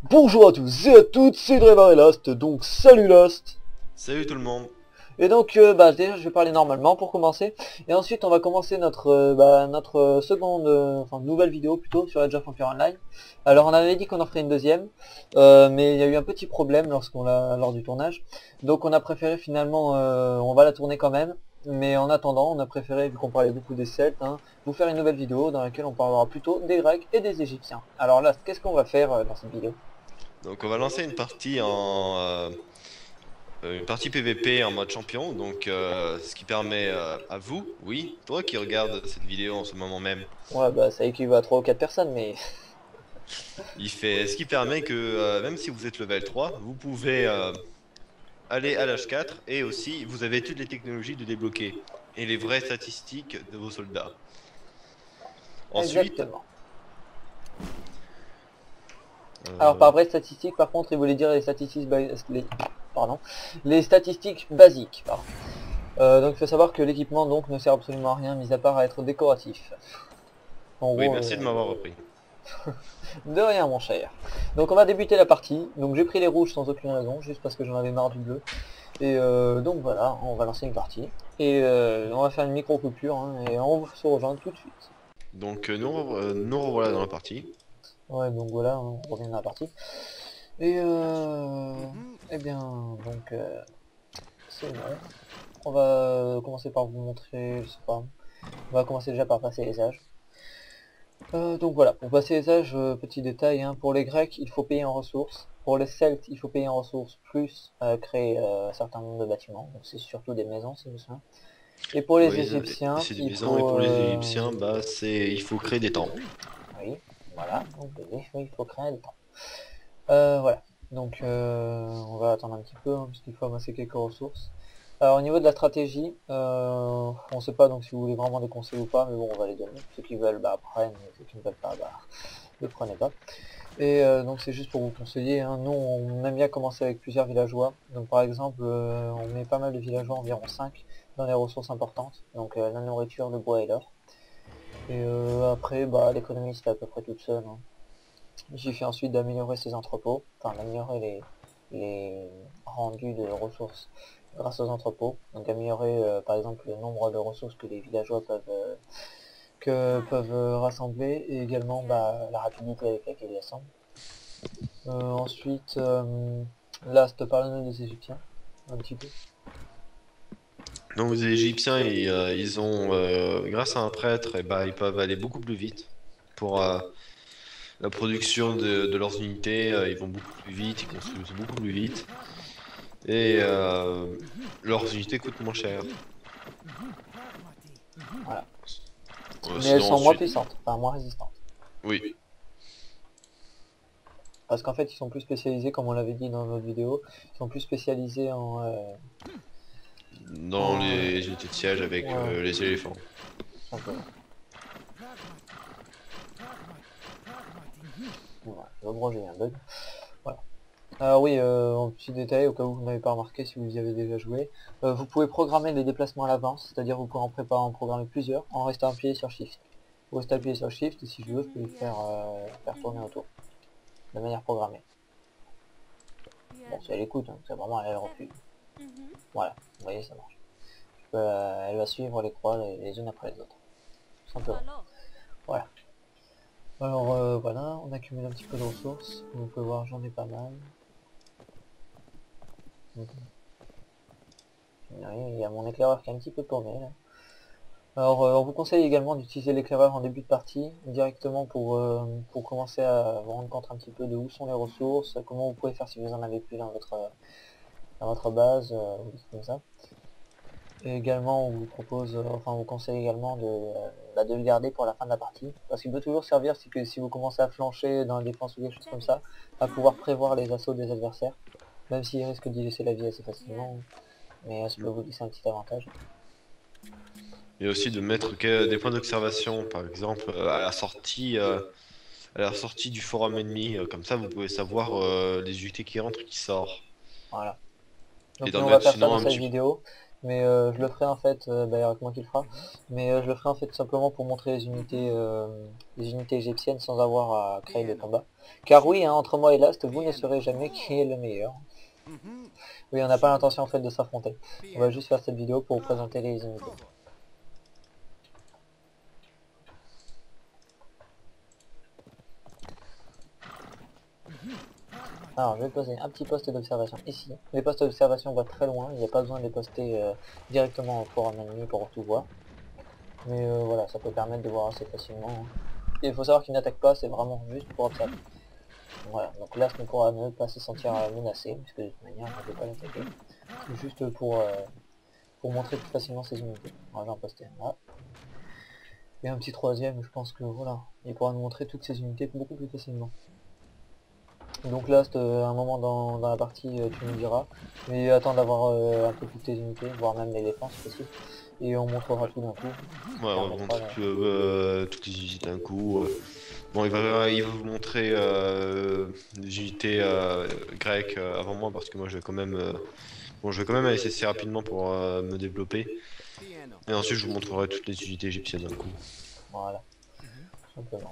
Bonjour à tous et à toutes, c'est Drevar et Last, donc salut Last. Salut tout le monde. Et donc déjà je vais parler normalement pour commencer, et ensuite on va commencer notre seconde, enfin nouvelle vidéo plutôt sur Age of Empires Online. Alors on avait dit qu'on en ferait une deuxième, mais il y a eu un petit problème lors du tournage, donc on a préféré finalement, on va la tourner quand même, mais en attendant on a préféré, vu qu'on parlait beaucoup des Celtes, vous faire une nouvelle vidéo dans laquelle on parlera plutôt des Grecs et des Égyptiens. Alors là, qu'est-ce qu'on va faire dans cette vidéo? Donc on va lancer une partie une partie PVP en mode champion. Donc ce qui permet à vous, oui, toi qui regardes cette vidéo en ce moment même, Ouais, bah ça équivaut à 3 ou 4 personnes, mais... ce qui permet que même si vous êtes level 3, vous pouvez aller à l'âge 4 et aussi vous avez toutes les technologies de débloquer et les vraies statistiques de vos soldats. Ensuite, Exactement. Alors par vraies statistiques, par contre, il voulait dire les statistiques, les statistiques basiques. Pardon. Donc il faut savoir que l'équipement donc ne sert absolument à rien, mis à part à être décoratif. En oui, gros, merci de m'avoir repris. de rien mon cher. Donc on va débuter la partie. Donc j'ai pris les rouges sans aucune raison, juste parce que j'en avais marre du bleu. Et donc voilà, on va lancer une partie. Et on va faire une micro coupure, et on se rejoint tout de suite. Donc nous revoilà dans la partie. Ouais, donc voilà, on revient dans la partie. Et eh bien, donc c'est bon. On va commencer par vous montrer, je sais pas. On va commencer déjà par passer les âges. Donc voilà, pour passer les âges, petit détail, pour les Grecs, il faut payer en ressources. Pour les Celtes, il faut payer en ressources plus créer un certain nombre de bâtiments. Donc c'est surtout des maisons, si vous vous souvenez. Et pour les Oui, Égyptiens, c'est des il maisons et faut... pour les Égyptiens, il faut créer des temples. Oui, voilà, donc oui, il faut créer des temps. Voilà, donc on va attendre un petit peu, puisqu'il faut amasser quelques ressources. Alors au niveau de la stratégie, on sait pas donc si vous voulez vraiment des conseils ou pas, mais bon on va les donner. Ceux qui veulent bah prennent, ceux qui ne veulent pas bah ne prenez pas. Et donc c'est juste pour vous conseiller, nous on aime bien commencer avec plusieurs villageois. Donc par exemple on met pas mal de villageois, environ 5 dans les ressources importantes, donc la nourriture, le bois et l'or. Et après bah l'économie c'est à peu près toute seule. Il suffit ensuite d'améliorer ses entrepôts, enfin d'améliorer les rendus de ressources grâce aux entrepôts. Donc améliorer par exemple le nombre de ressources que les villageois peuvent rassembler, et également la rapidité avec laquelle ils assemblent. Ensuite, Last, parle-nous des Égyptiens, un petit peu. Donc les Égyptiens, ils ont, grâce à un prêtre, ils peuvent aller beaucoup plus vite pour la production de leurs unités. Ils vont beaucoup plus vite, ils construisent beaucoup plus vite. Et leurs unités coûtent moins cher. Voilà. Mais elles Sinon sont moins ensuite, puissantes, enfin moins résistantes. oui, Parce qu'en fait ils sont plus spécialisés, comme on l'avait dit dans notre vidéo, ils sont plus spécialisés dans les unités de siège avec ouais, les éléphants. simplement. Voilà, bon, j'ai eu un bug. Voilà. Alors oui, en petit détail, au cas où vous n'avez pas remarqué si vous y avez déjà joué, vous pouvez programmer les déplacements à l'avance, c'est-à-dire vous pouvez en programmer plusieurs en restant appuyé sur Shift. Vous restez appuyé sur Shift et si je veux, je peux les faire tourner autour, de manière programmée. Bon, si elle écoute, c'est vraiment elle refuse. Voilà, vous voyez, ça marche. Elle va suivre les croix les unes après les autres, tout simplement. Voilà. Alors voilà, on accumule un petit peu de ressources, vous pouvez voir j'en ai pas mal. Il y a mon éclaireur qui est un petit peu tourné là. Alors on vous conseille également d'utiliser l'éclaireur en début de partie, directement pour commencer à vous rendre compte un petit peu de où sont les ressources, comment vous pouvez faire si vous en avez plus dans votre base, ou des trucs comme ça. Et également on vous propose, enfin on vous conseille également de le garder pour la fin de la partie, parce qu'il peut toujours servir si, si vous commencez à flancher dans la défense ou quelque chose comme ça, à pouvoir prévoir les assauts des adversaires, même s'ils risquent d'y laisser la vie assez facilement, mais ça peut vous laisser un petit avantage. Et aussi de mettre des points d'observation, par exemple à la sortie du forum ennemi. Comme ça, vous pouvez savoir les unités qui rentrent et qui sortent. Voilà. Et Donc d'en nous on va mettre faire ça sinon dans un cette petit. vidéo. Mais je le ferai en fait, bah, avec moi qui le fera, mais je le ferai en fait simplement pour montrer les unités égyptiennes sans avoir à créer de combat. Car oui, hein, entre moi et Last, vous ne saurez jamais qui est le meilleur. Oui, on n'a pas l'intention en fait de s'affronter. On va juste faire cette vidéo pour vous présenter les unités. Alors, je vais poser un petit poste d'observation ici. Les postes d'observation voient très loin, il n'y a pas besoin de les poster directement au forum ennemi pour tout voir. Mais voilà, ça peut permettre de voir assez facilement. Hein. Et il faut savoir qu'il n'attaque pas, c'est vraiment juste pour observer. Voilà, donc là, ce ne pourra ne pas se sentir menacé, puisque de toute manière, on ne peut pas l'attaquer. C'est juste pour montrer plus facilement ses unités. Voilà, j'en postais un là. Et un petit troisième, je pense que voilà, il pourra nous montrer toutes ses unités beaucoup plus facilement. Donc là, c'est un moment dans la partie, tu me diras. Mais attends d'avoir un peu toutes tes unités, voire même l'éléphant si possible. Et on montrera tout d'un coup. Ouais, on va vous montrer toutes les unités d'un coup. Bon, il va vous montrer les unités grecques avant moi parce que moi je vais quand même, bon, je vais quand même aller assez rapidement pour me développer. Et ensuite je vous montrerai toutes les unités égyptiennes d'un coup. Voilà, simplement.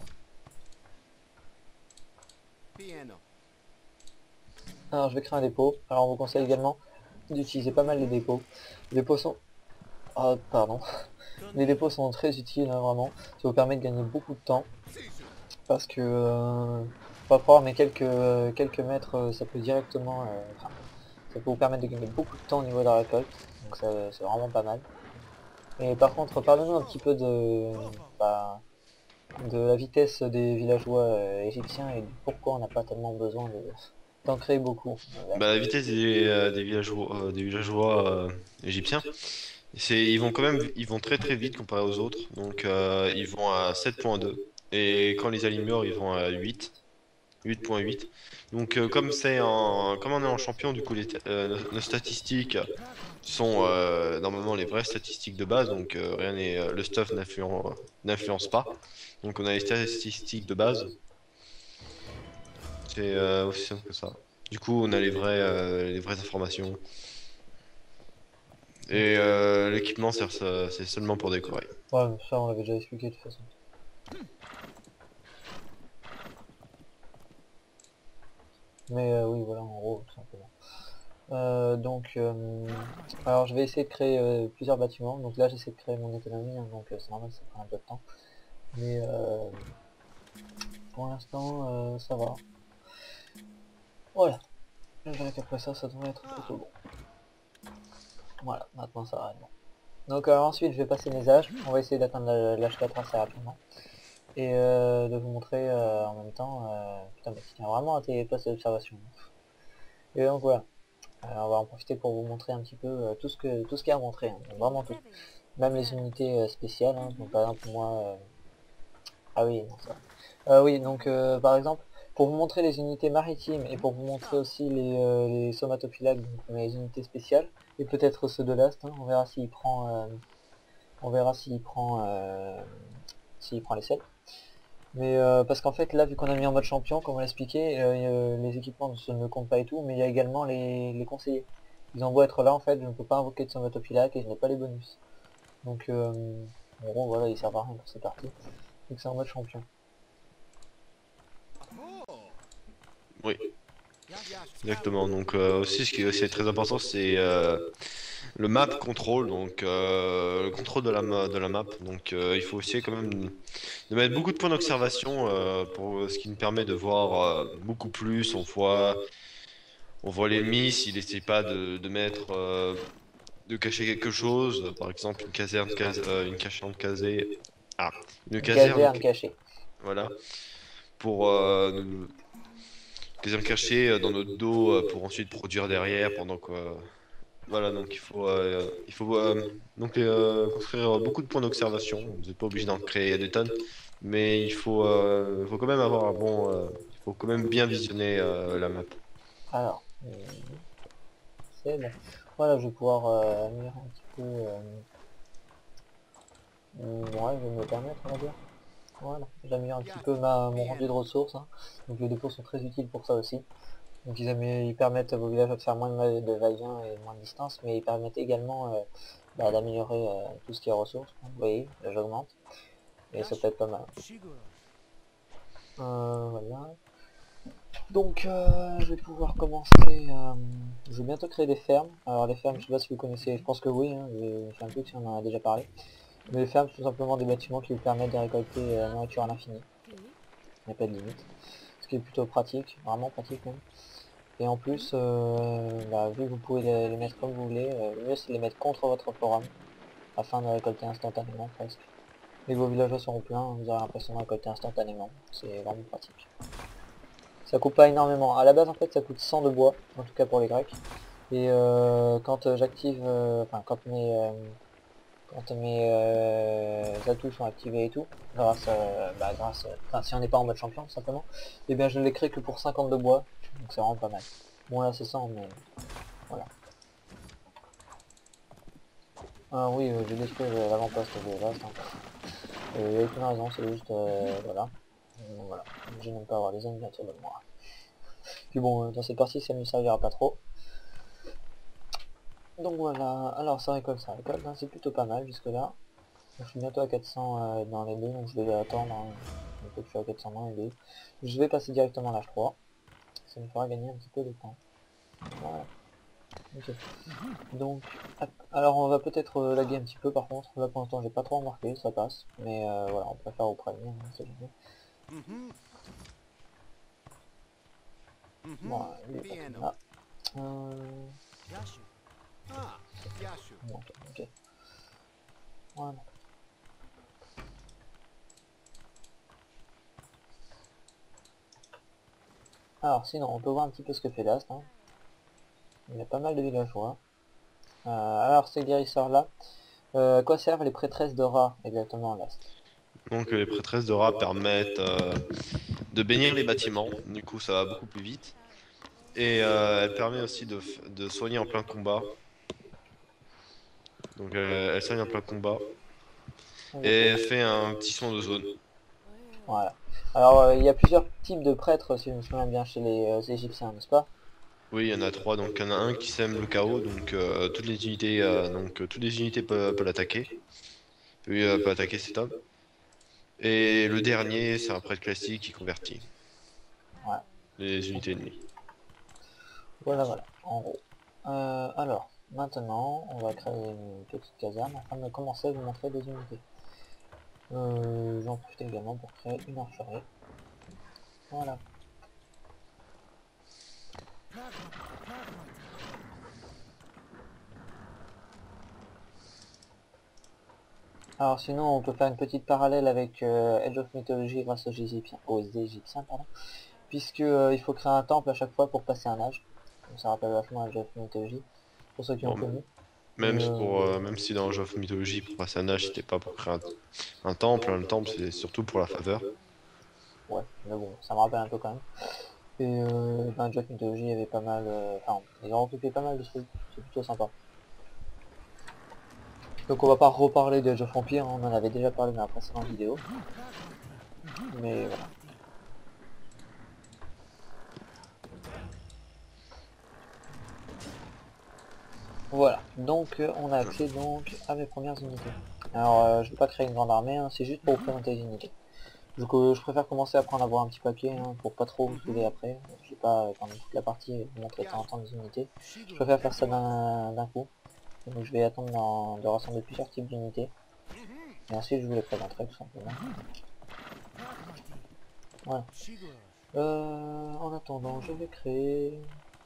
Alors je vais créer un dépôt. Alors on vous conseille également d'utiliser pas mal les dépôts. Les dépôts sont... Ah pardon. Les dépôts sont très utiles hein, vraiment. Ça vous permet de gagner beaucoup de temps. Parce que pas fort mais quelques mètres ça peut directement... enfin, ça peut vous permettre de gagner beaucoup de temps au niveau de la récolte. Donc c'est vraiment pas mal. Et par contre parlez-nous un petit peu bah, de la vitesse des villageois égyptiens et du pourquoi on n'a pas tellement besoin d'en créer beaucoup. Bah, la vitesse des villageois égyptiens, ils vont très très vite comparé aux autres. Donc ils vont à 7.2 et quand les améliorent, ils vont à 8.8. Donc comme on est en champion, du coup nos statistiques sont normalement les vraies statistiques de base. Donc rien n'est le stuff n'influence pas. Donc on a les statistiques de base. C'est aussi simple que ça. Du coup, on a les vraies informations. Et l'équipement c'est seulement pour décorer. Ouais, mais ça on l'avait déjà expliqué de toute façon. Mais oui, voilà, en gros, tout simplement. Alors je vais essayer de créer plusieurs bâtiments. Donc là, j'essaie de créer mon économie, hein, donc c'est normal, ça prend un peu de temps. Mais pour l'instant, ça va. Voilà. Je verrai qu'après ça, ça devrait être plutôt bon. Voilà, maintenant ça va être bon. Donc ensuite, je vais passer mes âges. On va essayer d'atteindre l'âge 4 assez rapidement. Et de vous montrer en même temps... putain, mais tiens vraiment à tes postes d'observation. Et donc voilà. On va en profiter pour vous montrer un petit peu tout ce qu'il y a à montrer, hein, vraiment tout. Même les unités spéciales, hein, donc par exemple moi... Ah oui, non ça. Oui, donc par exemple, pour vous montrer les unités maritimes et pour vous montrer aussi les somatophylaques, donc les unités spéciales, et peut-être ceux de l'Ast, hein, on verra s'il prend... on verra s'il prend les selles. Mais parce qu'en fait là vu qu'on a mis en mode champion, comme on l'a expliqué, les équipements ne comptent pas et tout, mais il y a également les conseillers. Ils ont beau être là en fait, je ne peux pas invoquer de somatophylaque et je n'ai pas les bonus. Donc en gros voilà, ils servent à rien pour ces parties. Donc c'est en mode champion. Oui, exactement. Donc aussi, ce qui est aussi très important, c'est le map control, donc le contrôle de la map. Donc il faut aussi quand même de mettre beaucoup de points d'observation pour ce qui nous permet de voir beaucoup plus. On voit l'ennemi s'il n'essaie pas de mettre de cacher quelque chose, par exemple une cachette casée. Ah, une caserne, Caserne cachée. voilà, pour caserne cachée dans notre dos pour ensuite produire derrière pendant que voilà, donc il faut donc construire beaucoup de points d'observation. Vous n'êtes pas obligé d'en créer des tonnes, mais il faut quand même avoir un bon, il faut quand même bien visionner la map. Alors, c'est bon. Voilà, je vais pouvoir améliorer un petit peu... ouais, je vais me le permettre, on va dire. Voilà, j'améliore un petit peu mon rendu de ressources. Hein. Donc les dépôts sont très utiles pour ça aussi. Donc ils permettent à vos villageois de faire moins de va-et-vient et moins de distance, mais ils permettent également d'améliorer tout ce qui est ressources. Vous voyez, là j'augmente, et ça peut être pas mal. Voilà. Donc je vais pouvoir commencer, je vais bientôt créer des fermes. Alors les fermes, je sais pas si vous connaissez, je pense que oui, hein, j'ai un doute si on en a déjà parlé. Mais les fermes, c'est tout simplement des bâtiments qui vous permettent de récolter la nourriture à l'infini. Il n'y a pas de limite. Ce qui est plutôt pratique, vraiment pratique même. Et en plus, vu que vous pouvez les mettre comme vous voulez, le mieux c'est de les mettre contre votre forum, afin de récolter instantanément presque. Dès que vos villageois seront pleins, vous aurez l'impression de récolter instantanément. C'est vraiment pratique. Ça coûte pas énormément. À la base en fait ça coûte 100 de bois, en tout cas pour les Grecs. Et quand j'active, enfin quand mes atouts sont activés et tout, enfin si on n'est pas en mode champion tout simplement, et bien je ne les crée que pour 50 de bois, donc c'est vraiment pas mal. Bon là c'est 100 mais voilà. Ah oui, j'ai détruit l'avant-poste de Vast. Hein. Il n'y a aucune raison, c'est juste voilà. Voilà. Je n'aime pas avoir les ennemis autour de moi. Puis bon, dans cette partie ça ne me servira pas trop. Donc voilà, alors ça récolte, hein, c'est plutôt pas mal jusque là. Je suis bientôt à 400 dans les deux, donc je vais attendre, hein. Donc je suis à 400 dans les deux. Je vais passer directement à l'H3, ça me fera gagner un petit peu de temps. Voilà. Ok. Donc, alors on va peut-être laguer un petit peu par contre, là pour l'instant j'ai pas trop remarqué, ça passe. Mais voilà, on préfère au premier, hein, ça jamais. Voilà, lui est pas là. Bon, ok. Voilà. Alors sinon, on peut voir un petit peu ce que fait Last. Hein. Il y a pas mal de villageois. Alors ces guérisseurs là, à quoi servent les prêtresses de rats exactement Last? Donc les prêtresses de rats permettent de bénir les bâtiments, du coup ça va beaucoup plus vite. Et elle permet aussi de soigner en plein combat. Donc elle soigne en plein combat. Et elle fait un petit son de zone. Voilà. Alors il y a plusieurs types de prêtres si je me souviens bien chez les Égyptiens, n'est-ce pas? Oui, il y en a trois. Donc il y en a un qui sème le chaos, donc toutes les unités peuvent l'attaquer. Lui peut attaquer, c'est top. Et le dernier, c'est un prêtre classique qui convertit Ouais. les unités ennemies. Voilà, voilà, en gros. Alors, maintenant, on va créer une petite caserne afin de commencer à vous montrer des unités. J'en profite également pour créer une archerie. Voilà. Alors sinon, on peut faire une petite parallèle avec Age of Mythology grâce aux Égyptiens, pardon. Puisque il faut créer un temple à chaque fois pour passer un âge. Donc, ça rappelle vachement Age of Mythology, pour ceux qui ont Bon, connu. même si dans Age of Mythology, pour passer un âge, c'était pas pour créer un temple. Hein, le temple, c'est surtout pour la faveur. Ouais, mais bon, ça me rappelle un peu quand même. Et dans Age of Mythology, il y avait pas mal... Enfin, ils ont recoupé pas mal de trucs, c'est plutôt sympa. Donc on va pas reparler de Age of Empire, on en avait déjà parlé dans la précédente vidéo. Mais voilà. Voilà, donc on a accès donc à mes premières unités. Alors je vais pas créer une grande armée, hein, c'est juste pour vous présenter les unités. Donc je préfère commencer à prendre avoir un petit papier hein, pour pas trop vous saouler après. Je vais pas pendant toute la partie vous montrer de temps en temps des unités. Je préfère faire ça d'un coup. Donc je vais attendre de rassembler plusieurs types d'unités. Et ensuite je vous les présenterai tout simplement. Voilà. En attendant, je vais créer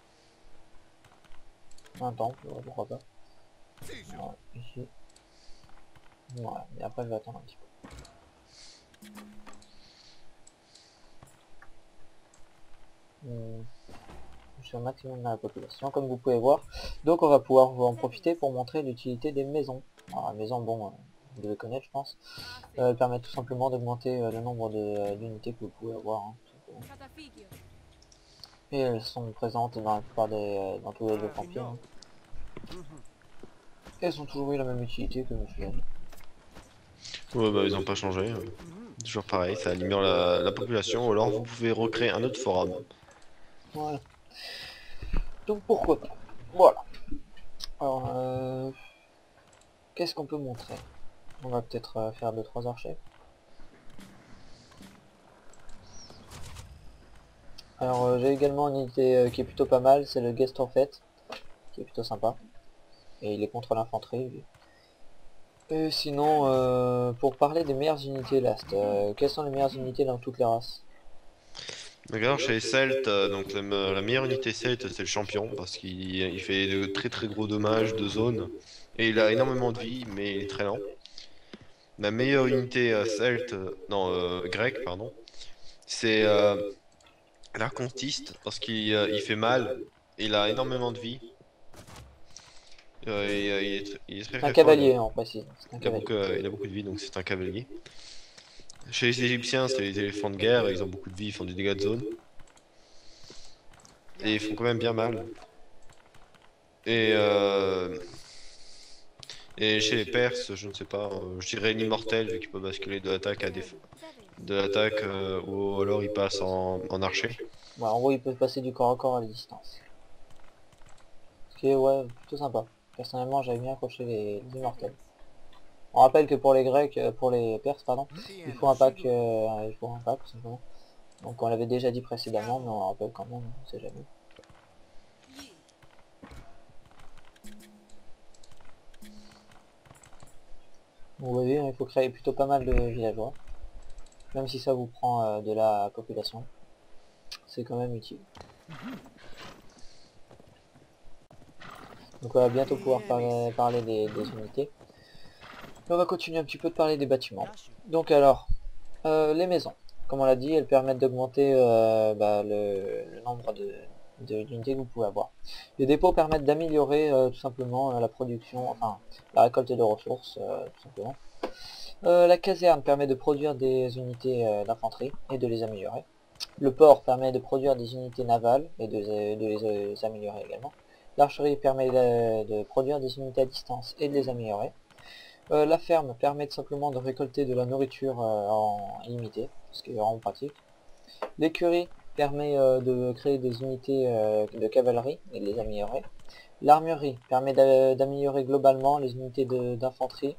un temple, pourquoi pas. Voilà, ici. Voilà, et après je vais attendre un petit peu. Je suis au maximum dans la population, comme vous pouvez voir. Donc on va pouvoir en profiter pour montrer l'utilité des maisons. Alors la maison, bon, vous devez connaître je pense. Elle permet tout simplement d'augmenter le nombre d'unités que vous pouvez avoir. Hein, et elles sont présentes dans la plupart dans tous les jeux empires. Hein. Et elles ont toujours eu la même utilité que monsieur. Ouais, bah ils ont pas changé. Toujours pareil, ça améliore la population. Ou alors vous pouvez recréer un autre forum. Voilà. Donc pourquoi pas. Voilà. Alors, qu'est-ce qu'on peut montrer? On va peut-être faire 2-3 archers. Alors j'ai également une unité qui est plutôt pas mal, c'est le Guest Orphet, qui est plutôt sympa. Et il est contre l'infanterie, lui. Et sinon, pour parler des meilleures unités Last, quelles sont les meilleures unités dans toutes les races? Regarde, chez les Celtes, donc la meilleure unité Celte, c'est le champion, parce qu'il fait de très très gros dommages de zone, et il a énormément de vie, mais il est très lent. La meilleure unité Celte, non, grecque, pardon, c'est l'arcontiste, parce qu'il fait mal, il a énormément de vie, il est très Un très fort, cavalier, on précise, c'est un cavalier. il a beaucoup de vie, donc c'est un cavalier. Chez les Égyptiens, c'est les éléphants de guerre, ils ont beaucoup de vie, ils font des dégâts de zone, et ils font quand même bien mal. Et, euh, et chez les Perses, je ne sais pas, je dirais l'immortel, vu qu'il peut basculer de l'attaque à de l'attaque, ou alors il passe en archer. Ouais, en gros, ils peuvent passer du corps à corps à la distance. Ce qui est, ouais, plutôt sympa. Personnellement, j'avais bien accroché les immortels. On rappelle que pour les Grecs, pour les Perses, pardon, il faut un pack, tout simplement. Donc on l'avait déjà dit précédemment, mais on le rappelle quand même, on sait jamais. Vous voyez, il faut créer plutôt pas mal de villageois. Même si ça vous prend de la population, c'est quand même utile. Donc on va bientôt pouvoir parler des unités. Et on va continuer un petit peu de parler des bâtiments. Donc alors, les maisons. Comme on l'a dit, elles permettent d'augmenter le nombre d'unités que vous pouvez avoir. Les dépôts permettent d'améliorer tout simplement la production, enfin la récolte de ressources, tout simplement. La caserne permet de produire des unités d'infanterie et de les améliorer. Le port permet de produire des unités navales et de les améliorer également. L'archerie permet de produire des unités à distance et de les améliorer. La ferme permet tout simplement de récolter de la nourriture en illimité, ce qui est vraiment pratique. L'écurie permet de créer des unités de cavalerie et de les améliorer. L'armurerie permet d'améliorer globalement les unités d'infanterie,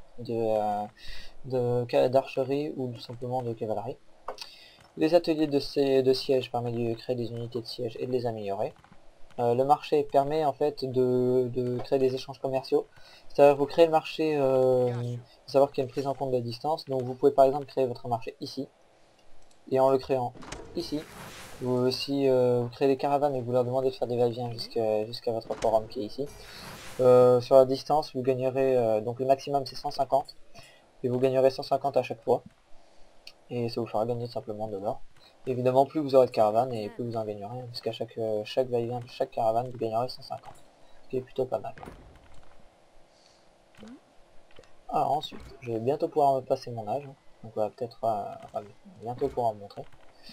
d'archerie ou tout simplement de cavalerie. Les ateliers de siège permettent de créer des unités de siège et de les améliorer. Le marché permet en fait de créer des échanges commerciaux. C'est-à-dire vous créez le marché, savoir qu'il y a une prise en compte de la distance. Donc vous pouvez par exemple créer votre marché ici. Et en le créant ici, si vous créez des caravanes et vous leur demandez de faire des va-et-vient jusqu'à votre forum qui est ici. Sur la distance, vous gagnerez, donc le maximum c'est 150. Et vous gagnerez 150 à chaque fois. Et ça vous fera gagner simplement de l'or. Évidemment, plus vous aurez de caravanes et plus vous en gagnerez, hein, puisqu'à chaque va-et-vient de chaque caravane, vous gagnerez 150, ce qui est plutôt pas mal. Alors ensuite, je vais bientôt pouvoir me passer mon âge, hein. Donc on va peut-être bientôt pouvoir me montrer.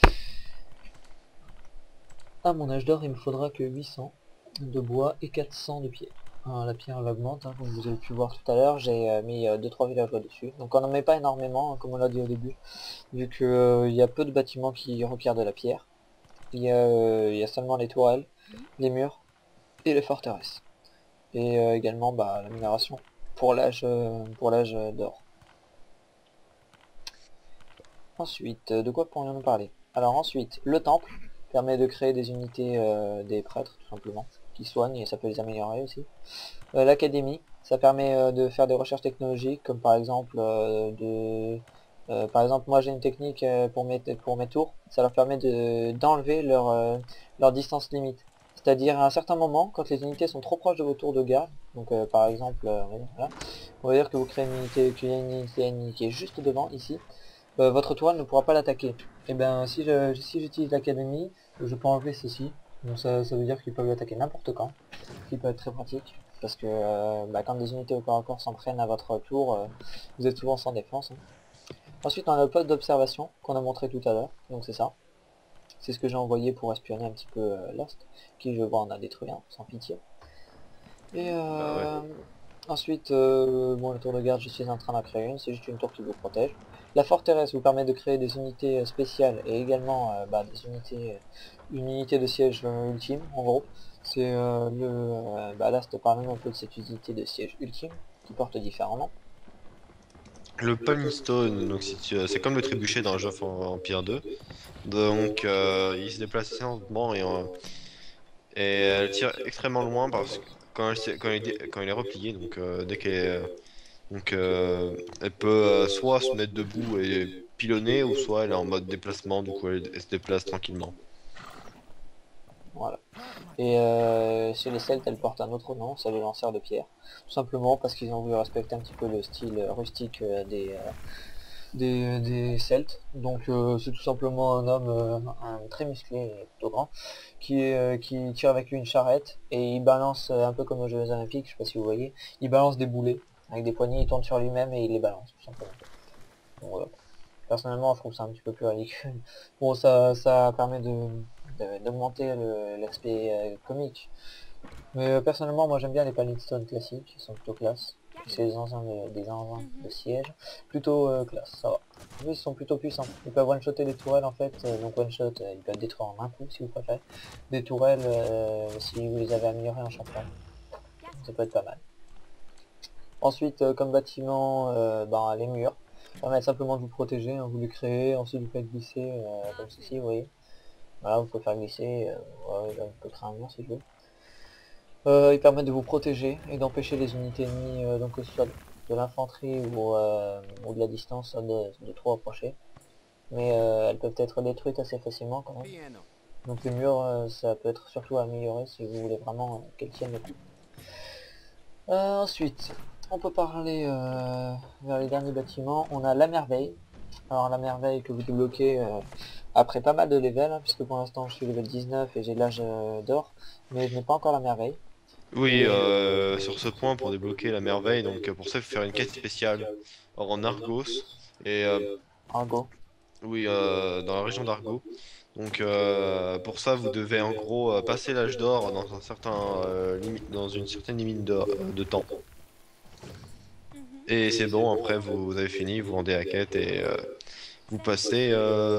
À mon âge d'or, il me faudra que 800 de bois et 400 de pierre. Alors, la pierre elle augmente, hein, comme vous avez pu voir tout à l'heure, j'ai mis 2-3 villageois dessus. Donc on n'en met pas énormément, hein, comme on l'a dit au début, vu qu'il y a peu de bâtiments qui requièrent de la pierre. Il y a seulement les tourelles, les murs et les forteresses. Et également la minération pour l'âge d'or. Ensuite, de quoi pourrions-nous parler? Alors ensuite, le temple permet de créer des unités des prêtres, tout simplement, qui soignent et ça peut les améliorer aussi. L'académie, ça permet de faire des recherches technologiques, comme par exemple moi j'ai une technique pour mes tours, ça leur permet d'enlever leur distance limite. C'est-à-dire à un certain moment, quand les unités sont trop proches de vos tours de garde, donc par exemple, voilà, on va dire que vous créez une unité, qu'il y a une unité ennemie qui est juste devant, ici, votre toile ne pourra pas l'attaquer. Et bien si j'utilise l'académie, je peux enlever ceci. Donc ça veut dire qu'ils peuvent l'attaquer n'importe quand, ce qui peut être très pratique. Parce que quand des unités au corps à corps s'en prennent à votre tour, vous êtes souvent sans défense. Hein. Ensuite on a le poste d'observation qu'on a montré tout à l'heure, donc c'est ça. C'est ce que j'ai envoyé pour espionner un petit peu Lost, qui je vois en a détruit un, sans pitié. Et Ah ouais. Ensuite, bon, le tour de garde, je suis en train d'en créer une, c'est juste une tour qui vous protège. La forteresse vous permet de créer des unités spéciales et également des unités, une unité de siège ultime, en gros. C'est là, je te parle même un peu de cette unité de siège ultime, qui porte différents noms. Le Palm Stone, donc c'est comme le trébuchet dans Age of Empire 2. Donc il se déplace assez lentement et elle tire extrêmement loin parce que quand elle est repliée, donc dès qu'elle est, donc elle peut soit se mettre debout et pilonner, ou soit elle est en mode déplacement, du coup elle se déplace tranquillement. Voilà. Et chez les Celtes, elle porte un autre nom, c'est le lanceur de pierre. Tout simplement parce qu'ils ont voulu respecter un petit peu le style rustique des Celtes. Donc c'est tout simplement un homme très musclé et plutôt grand qui tire avec lui une charrette et il balance un peu comme aux Jeux Olympiques, je sais pas si vous voyez, il balance des boulets avec des poignées, il tourne sur lui-même et il les balance tout simplement. Donc, voilà. Personnellement je trouve ça un petit peu plus ridicule. Bon ça permet d'augmenter l'aspect comique. Mais personnellement moi j'aime bien les Palestone classiques, ils sont plutôt classe. C'est des engins de siège, plutôt classe, ça va. Ils sont plutôt puissants, ils peuvent one-shotter des tourelles en fait, donc one-shot, ils peuvent détruire en un coup si vous préférez. Des tourelles, si vous les avez améliorées en champion, ça peut être pas mal. Ensuite, comme bâtiment, les murs, permettent simplement de vous protéger, hein, vous les créez, ensuite vous faites glisser, comme ceci, vous voyez. Voilà, vous pouvez faire glisser, ouais, là, on peut créer un mur si je veux. Ils permettent de vous protéger et d'empêcher les unités ennemies, donc que ce soit de l'infanterie ou de la distance, de trop approcher. Mais elles peuvent être détruites assez facilement quand même. Donc les murs, ça peut être surtout amélioré si vous voulez vraiment qu'elles tiennent le coup. Ensuite, on peut parler vers les derniers bâtiments. On a la merveille. Alors la merveille que vous débloquez après pas mal de levels, hein, puisque pour l'instant je suis level 19 et j'ai l'âge d'or, mais je n'ai pas encore la merveille. Oui, sur ce point, pour débloquer la merveille, donc pour ça il faut faire une quête spéciale en Argos, et Argo. oui, dans la région d'Argo. Donc pour ça, vous devez en gros passer l'âge d'or dans un certain dans une certaine limite de temps. Et c'est bon, après vous avez fini, vous rendez la quête et vous passez,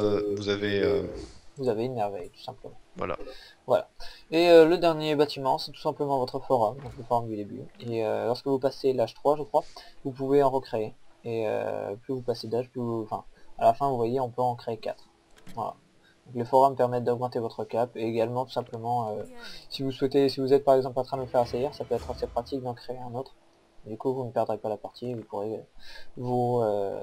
Vous avez une merveille, tout simplement. voilà. Voilà. Et le dernier bâtiment, c'est tout simplement votre forum, donc le forum du début. Et lorsque vous passez l'âge 3, je crois, vous pouvez en recréer. Et plus vous passez d'âge, enfin, à la fin, vous voyez, on peut en créer 4. Voilà. Donc, le forum permet d'augmenter votre cap, et également, tout simplement, si vous souhaitez, si vous êtes par exemple en train de vous faire assaillir, ça peut être assez pratique d'en créer un autre. Du coup, vous ne perdrez pas la partie, vous pourrez vous,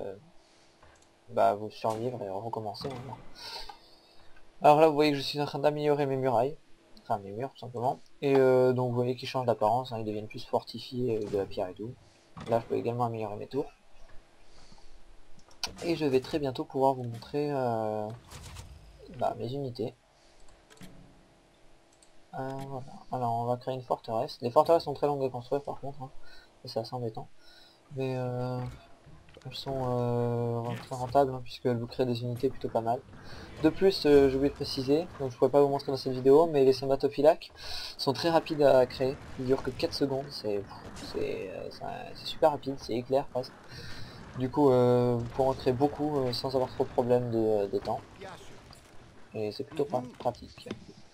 vous survivre et recommencer. Hein. Alors là, vous voyez que je suis en train d'améliorer mes murailles. Enfin, mes murs, tout simplement. Et donc, vous voyez qu'ils changent d'apparence, hein, ils deviennent plus fortifiés avec de la pierre et tout. Là, je peux également améliorer mes tours. Et je vais très bientôt pouvoir vous montrer mes unités. Voilà. Alors, on va créer une forteresse. Les forteresses sont très longues à construire, par contre. Hein. C'est assez embêtant. Mais elles sont très rentables, hein, puisqu'elles vous créent des unités plutôt pas mal. De plus, j'ai oublié de préciser, donc je pourrais pas vous montrer dans cette vidéo, mais les sommatophylaques sont très rapides à créer. Ils durent que 4 secondes, c'est super rapide, c'est éclair presque. Du coup, vous pourrez en créer beaucoup sans avoir trop de problèmes de temps. Et c'est plutôt pratique.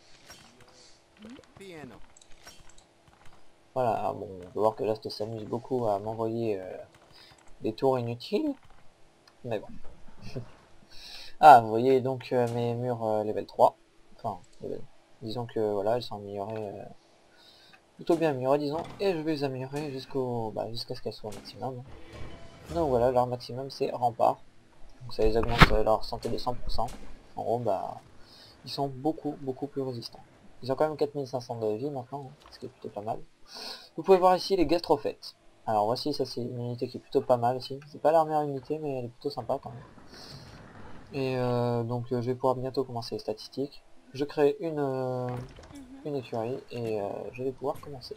Voilà, alors bon, on peut voir que Last s'amuse beaucoup à m'envoyer des tours inutiles, mais bon. Ah, vous voyez donc mes murs level 3. Enfin, disons que voilà, ils sont améliorés, plutôt bien améliorés, disons. Et je vais les améliorer jusqu'à ce qu'elles soient au maximum. Donc voilà, leur maximum c'est rempart. Donc ça les augmente leur santé de 100%. En gros, ils sont beaucoup plus résistants. Ils ont quand même 4500 de vie maintenant, hein, ce qui est plutôt pas mal. Vous pouvez voir ici les gastrophètes. Alors voici, ça c'est une unité qui est plutôt pas mal aussi. C'est pas leur meilleure unité, mais elle est plutôt sympa quand même. Et donc je vais pouvoir bientôt commencer les statistiques. Je crée une écurie et je vais pouvoir commencer.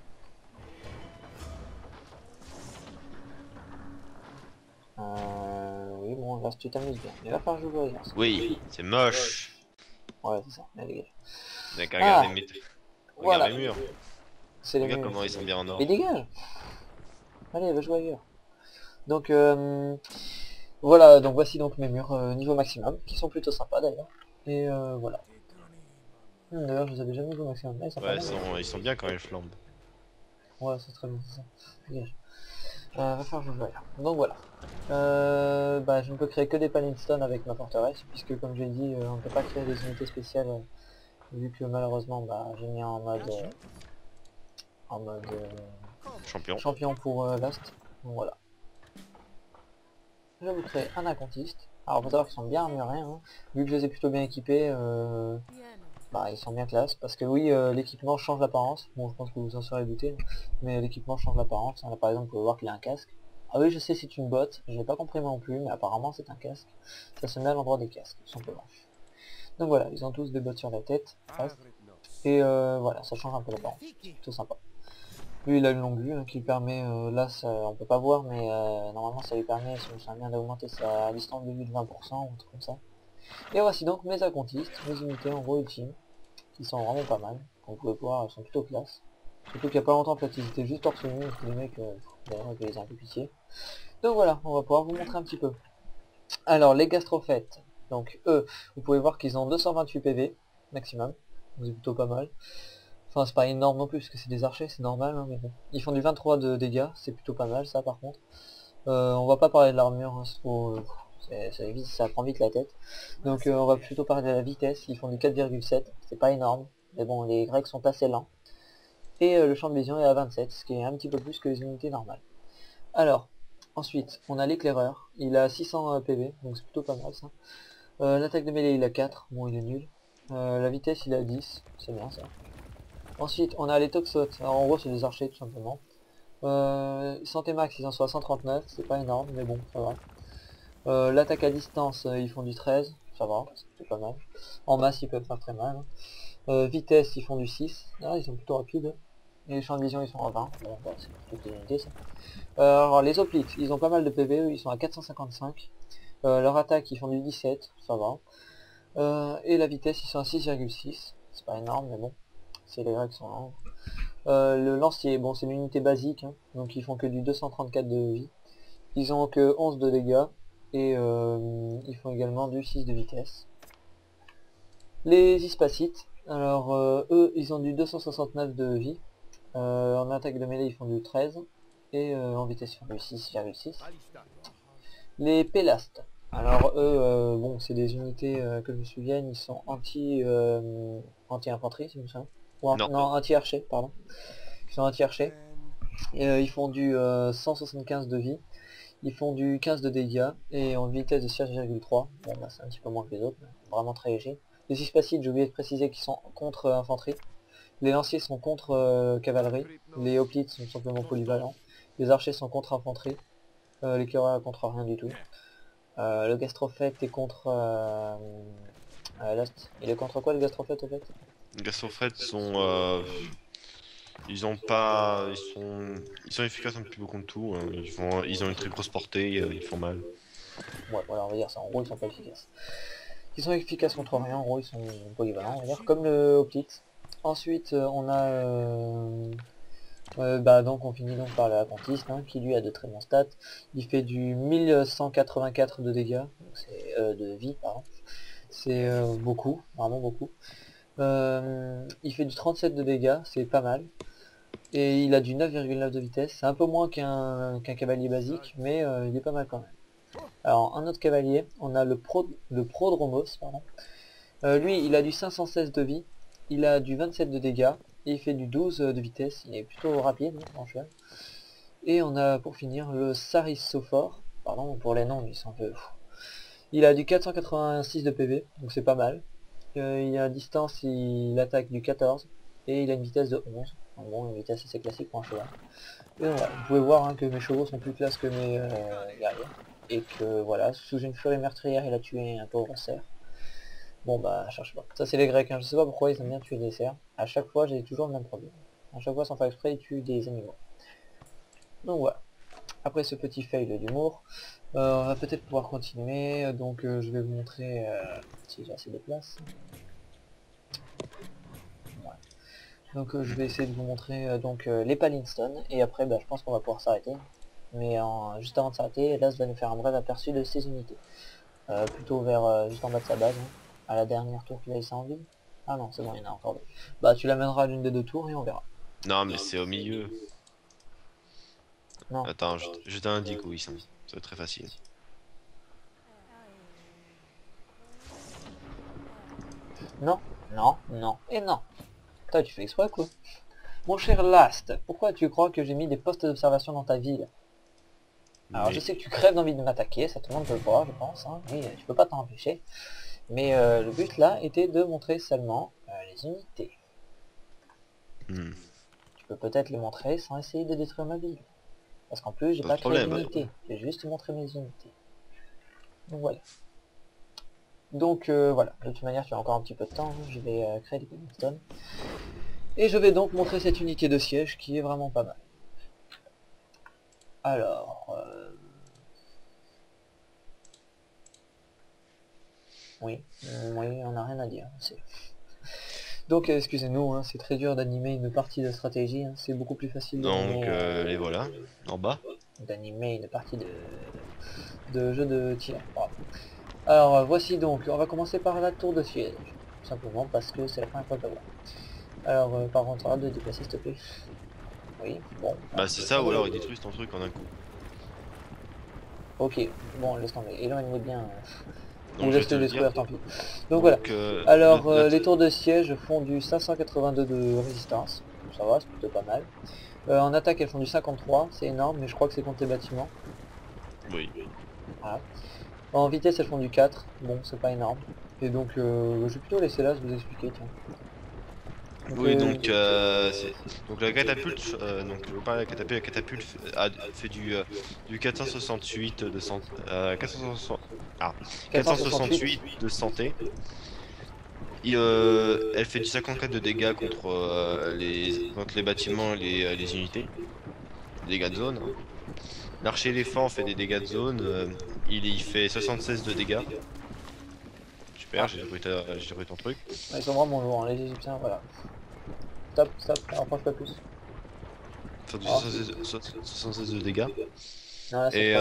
Oui bon là tu t'amuses bien, mais va falloir jouer au garçon. Oui, c'est moche. Ouais c'est ça, mais dégage. Regarde Voilà, les murs. c'est les Regarde murs. comment ils sont bien en or. Mais dégage. Allez, va jouer ailleurs. Donc voilà, donc voici donc mes murs niveau maximum, qui sont plutôt sympas d'ailleurs. Et voilà. D'ailleurs, je les avais jamais vus au maximum. Ah, ils sont pas Ouais, mal. ils sont bien quand ils flambent. Ouais, c'est très bien, c'est ça. Dégage. Va faire jouer ailleurs. Donc voilà. Bah, je ne peux créer que des Palingstone avec ma forteresse, puisque comme j'ai dit, on ne peut pas créer des unités spéciales, vu que malheureusement, bah, j'ai mis en mode Champion. champion pour Last. Donc voilà. Je vais vous créer un acontiste. Alors, faut savoir qu'ils sont bien armurés, hein. Vu que je les ai plutôt bien équipés, bah, ils sont bien classe. Parce que oui, l'équipement change l'apparence. Bon, je pense que vous en serez douté, mais l'équipement change l'apparence. Là, par exemple, vous pouvez voir qu'il a un casque. Ah oui, je sais, c'est une botte. Je l'ai pas compris moi non plus, mais apparemment c'est un casque. Ça se met à l'endroit des casques, tout simplement. Donc voilà, ils ont tous des bottes sur la tête, presque. Et voilà, ça change un peu l'apparence. C'est plutôt sympa. Lui, il a une longue vue hein, qui lui permet, là ça, on peut pas voir, mais normalement ça lui permet, si je me souviens bien, d'augmenter sa distance de vue de 20% ou un truc comme ça. Et voici donc mes acontistes, mes unités en gros ultimes, qui sont vraiment pas mal. Comme vous pouvez voir, elles sont plutôt classe. Surtout qu'il y a pas longtemps, en fait, ils étaient juste torse nu, parce que les mecs, d'ailleurs, ils ont un peu pitié. Donc voilà, on va pouvoir vous montrer un petit peu. Alors, les gastrophètes, donc eux, vous pouvez voir qu'ils ont 228 PV, maximum. C'est plutôt pas mal. Enfin, c'est pas énorme non plus, parce que c'est des archers, c'est normal, hein, mais bon. Ils font du 23 de dégâts, c'est plutôt pas mal, ça, par contre. On va pas parler de l'armure, hein, ça prend vite la tête. Donc on va plutôt parler de la vitesse, ils font du 4,7, c'est pas énorme. Mais bon, les Grecs sont assez lents. Et le champ de vision est à 27, ce qui est un petit peu plus que les unités normales. Alors, ensuite, on a l'éclaireur, il a 600 PV, donc c'est plutôt pas mal ça. L'attaque de mêlée il a 4, bon il est nul. La vitesse il a 10, c'est bien ça. Ensuite, on a les toxotes, alors en gros c'est des archers tout simplement. Santé max ils en sont à 139, c'est pas énorme, mais bon, ça va. L'attaque à distance, ils font du 13, ça va, c'est pas mal. En masse ils peuvent faire très mal. Vitesse ils font du 6, ah, ils sont plutôt rapides. Et les champs de vision ils sont à 20, bon, bah, c'est toutes les unités ça. Alors les hoplites, ils ont pas mal de PV, eux, ils sont à 455. Leur attaque ils font du 17, ça va. Et la vitesse ils sont à 6,6, c'est pas énorme mais bon, c'est les Grecs qui sont lents. Le lancier, bon c'est l'unité basique, hein, donc ils font que du 234 de vie. Ils ont que 11 de dégâts, et ils font également du 6 de vitesse. Les Ispacites, alors eux ils ont du 269 de vie. En attaque de mêlée ils font du 13, et en vitesse ils font du 6,6. Les Pélastes, alors eux, bon c'est des unités que je me souvienne, ils sont anti-infanterie si je me souviens. Non. Non, anti-archer, pardon. Ils sont anti-archer. Ils font du 175 de vie, ils font du 15 de dégâts, et en vitesse de 6,3. Bon bah c'est un petit peu moins que les autres, mais vraiment très léger. Les Ispacites, j'ai oublié de préciser qu'ils sont contre infanterie. Les lanciers sont contre cavalerie. Les hoplites sont simplement polyvalents. Les archers sont contre infanterie. Les cœurs contre rien du tout. Le gastrophète est contre Lost. Il est contre quoi le gastrophète au fait? Les gastrofrètes sont... ils ont pas... Ils sont efficaces un petit peu contre tout. Hein. Ils ont une très grosse portée, ils font mal. Ouais, voilà, on va dire ça. En gros, ils sont pas efficaces. Ils sont efficaces contre rien. En gros, ils sont polyvalents, on va dire, comme le hoplite. Ensuite, on a... bah donc on finit donc par le Apprentiste, hein, qui lui a de très bons stats. Il fait du 1184 de dégâts, de vie, pardon. C'est beaucoup, vraiment beaucoup. Il fait du 37 de dégâts, c'est pas mal. Et il a du 9,9 de vitesse, c'est un peu moins qu'un cavalier basique, mais il est pas mal quand même. Alors un autre cavalier, on a le Prodromos, pardon. Lui il a du 516 de vie, il a du 27 de dégâts, et il fait du 12 de vitesse, il est plutôt rapide en cheval. Et on a pour finir le Sarissophore, pardon pour les noms, ils sont un peu... Il a du 486 de PV, donc c'est pas mal. Il a distance, il attaque du 14, et il a une vitesse de 11. En gros, une vitesse assez classique pour un cheval. Et voilà, vous pouvez voir hein, que mes chevaux sont plus classes que mes guerriers. Et que voilà, sous une furie meurtrière, il a tué un pauvre cerf. Bon bah, cherche pas. Ça c'est les Grecs, hein. Je sais pas pourquoi ils aiment bien tuer des cerfs. À chaque fois, j'ai toujours le même problème. À chaque fois, sans faire exprès, ils tuent des animaux. Donc voilà. Après ce petit fail d'humour, on va peut-être pouvoir continuer. Donc je vais vous montrer si j'ai assez de place. Voilà. Donc je vais essayer de vous montrer donc les Palingstone. Et après, bah, je pense qu'on va pouvoir s'arrêter. mais juste avant de s'arrêter, Las va nous faire un bref aperçu de ses unités. Plutôt vers juste en bas de sa base, hein, à la dernière tour qu'il a laissé en ville. Ah non, c'est bon, il y en a encore deux. Bah tu l'amèneras à l'une des deux tours et on verra. Non, mais c'est au milieu. Non, Attends, je t'indique où ils sont. C'est très facile. non, non, non et non. Toi tu fais exprès quoi. Mon cher Last, pourquoi tu crois que j'ai mis des postes d'observation dans ta ville? Alors Mais je sais que tu crèves d'envie de m'attaquer, ça tout le monde peut le voir je pense, hein, oui, tu peux pas t'en empêcher. Mais le but là était de montrer seulement les unités. hmm, Tu peux peut-être les montrer sans essayer de détruire ma ville. Parce qu'en plus j'ai pas de pas créé problème. d'unités, j'ai juste montré mes unités. Donc voilà. Donc voilà, de toute manière tu as encore un petit peu de temps, hein. Je vais créer des cobblestone. Et je vais donc montrer cette unité de siège qui est vraiment pas mal. Alors... oui, oui, on n'a rien à dire. Donc excusez-nous, hein, c'est très dur d'animer une partie de stratégie, hein. C'est beaucoup plus facile Donc les voilà, en bas. d'animer une partie de jeu de tir. Voilà. Alors voici donc, on va commencer par la tour de siège, tout simplement parce que c'est la première fois que je la vois. Alors par contre, arrête de déplacer s'il te plaît. Oui, bon. Bah c'est ça, ou alors ils détruisent ton truc en un coup. Ok, bon laisse tomber, éloigne-les bien. Ou Donc je vais laisse te les le dire. détruire, tant pis. Donc voilà. Alors les tours de siège font du 582 de résistance, ça va, c'est plutôt pas mal. En attaque elles font du 53, c'est énorme, mais je crois que c'est contre les bâtiments. Oui. Voilà. En vitesse elles font du 4, bon c'est pas énorme. Et donc je vais plutôt laisser là, vous expliquer, tiens. Oui, donc la catapulte, donc je vous parle de la catapulte fait du 468 de santé, 468 de santé. Elle fait du 54 de dégâts contre les bâtiments et les unités, dégâts de zone, hein. L'archer éléphant fait des dégâts de zone, il fait 76 de dégâts. Super, Ah. j'ai repris ton truc. Ils sont vraiment lourds, hein, les égyptiens, voilà. Stop, stop, rapproche pas plus. Faire du Ah. 76 de dégâts. Non, là, Et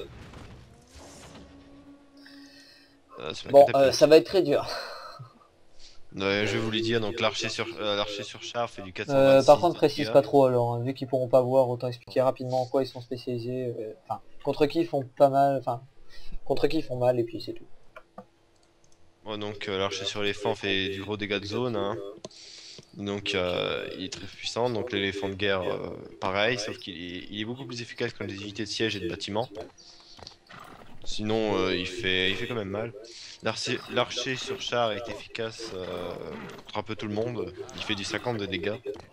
sur la bon, catapulte. ça va être très dur. Ouais, je vais vous le dire, donc l'archer sur char fait du 426 Par contre, de précise dégâts. pas trop alors, hein, vu qu'ils pourront pas voir, autant expliquer rapidement en quoi ils sont spécialisés. Enfin, contre qui ils font pas mal, enfin, contre qui ils font mal, et puis c'est tout. Ouais, donc l'archer sur l'éléphant fait du gros dégâts de zone, hein. Donc il est très puissant, donc l'éléphant de guerre pareil, sauf il est beaucoup plus efficace que les unités de siège et de bâtiment. Sinon il fait quand même mal. L'archer sur char est efficace contre un peu tout le monde, il fait du 50 de dégâts.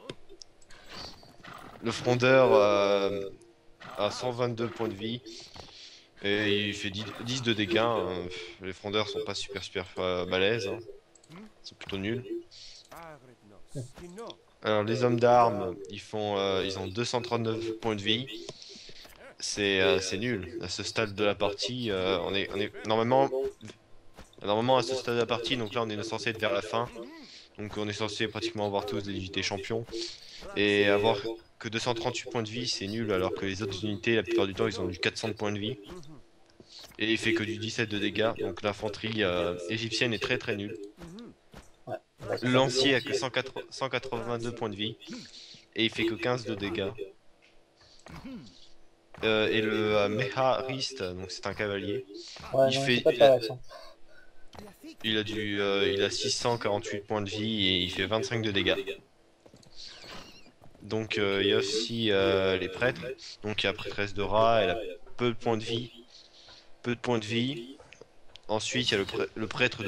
Le frondeur a 122 points de vie et il fait 10 de dégâts, hein. Les frondeurs sont pas super balèzes, hein. Ils sont plutôt nuls. Alors les hommes d'armes, ils ont 239 points de vie. C'est nul. À ce stade de la partie, on est normalement à ce stade de la partie, donc là on est censé être vers la fin. Donc on est censé pratiquement avoir tous des unités champions. Et avoir que 238 points de vie, c'est nul, alors que les autres unités, la plupart du temps, ils ont du 400 points de vie. Et il fait que du 17 de dégâts, donc l'infanterie égyptienne est très nulle. Ouais, Le lancier a que 182 points de vie, et il fait que 15 de dégâts. Et le Meharist, donc c'est un cavalier, ouais, il non, fait, pas de faire l'accent. il a 648 points de vie et il fait 25 de dégâts. Donc il y a aussi les prêtres, donc il y a prêtresse de rat, elle a peu de points de vie. Peu de points de vie. Ensuite, il y a le prêtre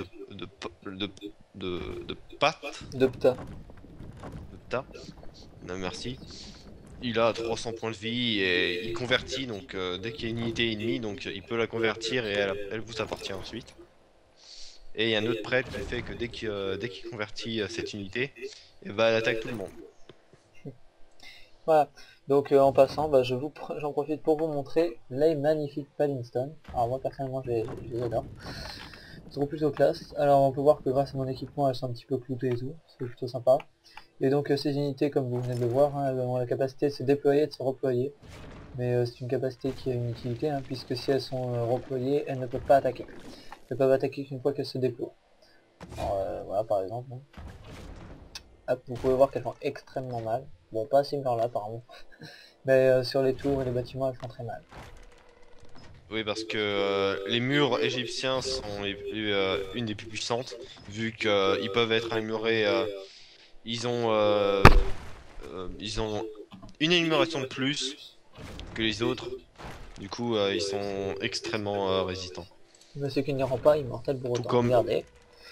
de Pat. De pta. De Ptah. Non, merci. Il a 300 points de vie et il convertit, donc dès qu'il y a une unité ennemie, donc il peut la convertir et elle vous appartient ensuite. Et il y a un autre prêtre qui fait que dès qu'il convertit cette unité, et bah, elle attaque tout le monde. Voilà. Donc en passant, bah, j'en profite pour vous montrer les magnifiques Paddington. Alors moi personnellement je les adore. Ils sont plutôt classe. Alors on peut voir que grâce à mon équipement elles sont un petit peu cloutées et tout. C'est plutôt sympa. Et donc ces unités comme vous venez de le voir, hein, elles ont la capacité de se déployer et de se reployer. Mais c'est une capacité qui a une utilité, hein, puisque si elles sont reployées, elles ne peuvent pas attaquer. Elles peuvent attaquer qu'une fois qu'elles se déploient. Alors, voilà par exemple. Hein. Hop, vous pouvez voir qu'elles font extrêmement mal. Bon, pas à ces murs là apparemment. Mais sur les tours et les bâtiments, elles font très mal. Oui, parce que les murs égyptiens sont une des plus puissantes, vu qu'ils peuvent être armurés. Ils ont, ils ont une énumération de plus que les autres. Du coup, ils sont extrêmement résistants. Mais ce qui ne les rend pas immortels pour Tout autant. comme... Regardez.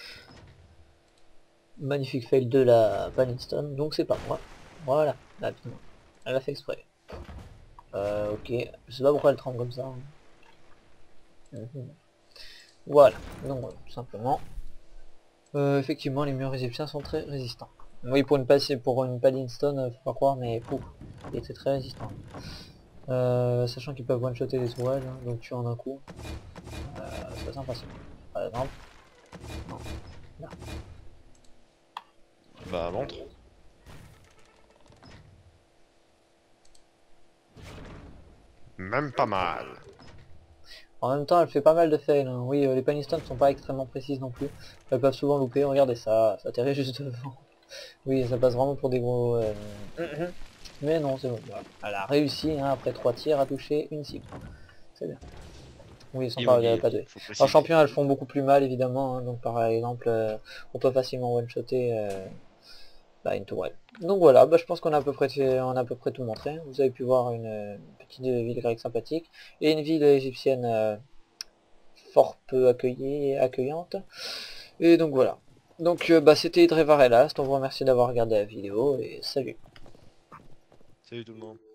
Magnifique fail de la Palinstone, donc c'est pas moi. Voilà, là, putain. Elle a fait exprès. Ok, je sais pas pourquoi elle tremble comme ça. Hein. Mhm. Voilà, donc voilà, tout simplement. Effectivement, les murs égyptiens sont très résistants. Oui, pour une Palinstone, faut pas croire, mais pouf, il était très résistant. Sachant qu'ils peuvent one-shotter les ouvrages, hein, donc tuer en un coup. C'est assez impressionnant. Par exemple, non, là. Bah, montre. Même pas mal. En même temps, elle fait pas mal de fails. Hein. Oui, les Palinstones sont pas extrêmement précises non plus. Elles peuvent souvent louper. Regardez ça, ça atterrit juste devant. Oui, ça passe vraiment pour des gros... Mais non, c'est bon. Voilà. Elle a réussi, hein, après 3 tirs, à toucher une cible. C'est bien. Oui, ils sont pas, Immobilier, pas deux. faut En préciser. champion, elles font beaucoup plus mal, évidemment. Hein. Donc par exemple, on peut facilement one-shotter une tourelle. Donc voilà, je pense qu'on a à peu près tout montré. Hein. Vous avez pu voir une petite ville grecque sympathique et une ville égyptienne fort peu accueillante. Et donc voilà. Donc c'était Drevarelast, on vous remercie d'avoir regardé la vidéo et salut. Salut tout le monde.